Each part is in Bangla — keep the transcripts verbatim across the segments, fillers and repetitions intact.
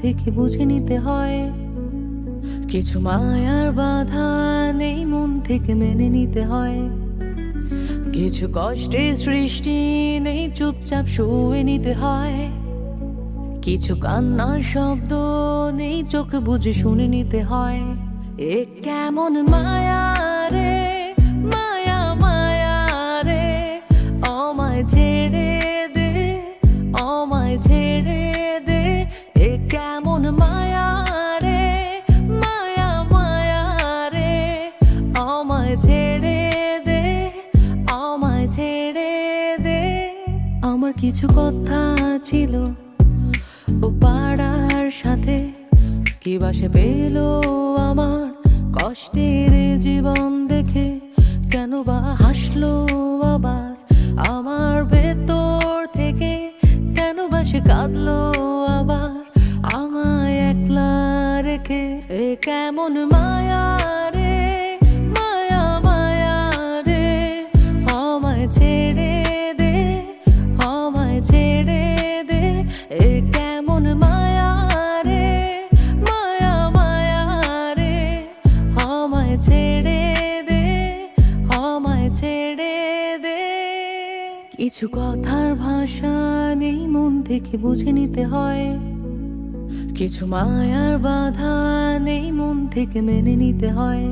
থেকে বুঝে নিতে হয়। কিছু মায়ার বাধা নেই, মন থেকে মেনে নিতে হয়। কিছু কষ্টের সৃষ্টি নেই, চুপচাপ সয়ে নিতে হয়। কিছু কান্নার শব্দ নেই, চোখ বুঝে শুনে নিতে হয়। এ কেমন মায়া রে, মায়া মায়া রে, আমায় ছেড়ে দে, আমায় ছেড়ে দে। এ কেমন মায়া রে, মায়া মায়া রে, আমায় ছেড়ে দে, আমায় ছেড়ে দে। আমার কিছু কথা ছিল ও পাড়ার সাথে, কি বাসে পেল আমার কষ্টের জীবন দেখে। কেন বা হাসলো আবার আমার ভেতর থেকে, কেন বা সে কাঁদলো আবার আমায় একলা রেখে। এ কেমন মায়া রে, মায়া মায়া রে, আমায় ছেড়ে দে, আমায় ছেড়ে দে। এ কেমন মায়া রে, মায়া মায়া রে, আমায় ছেড়ে দে, আমায় ছেড়ে দে। কিছু কথার ভাষা নেই, মন থেকে বুঝে নিতে হয়। কিছু মায়ার বাধা নেই, মন থেকে মেনে নিতে হয়।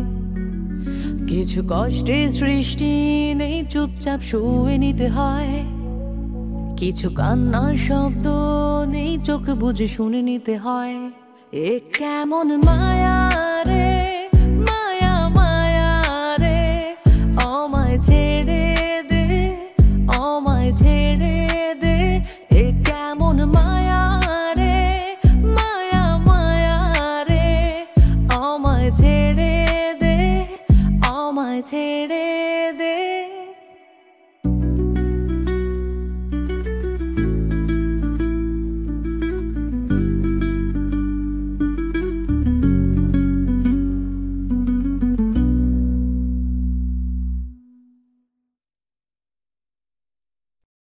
কিছু কষ্টের সৃষ্টি নেই, চুপচাপ সয়ে নিতে হয়। কিছু কান্নার শব্দ নেই, চোখ বুঝে শুনে নিতে হয়। এ কেমন মায়া রে, মায়া মায়া রে, আমায় ছেড়ে দে, আমায় ছেড়ে দে। এ কেমন মায়া রে, মায়া মায়া রে, আমায় ছেড়ে দে, আমায় ছেড়ে দে।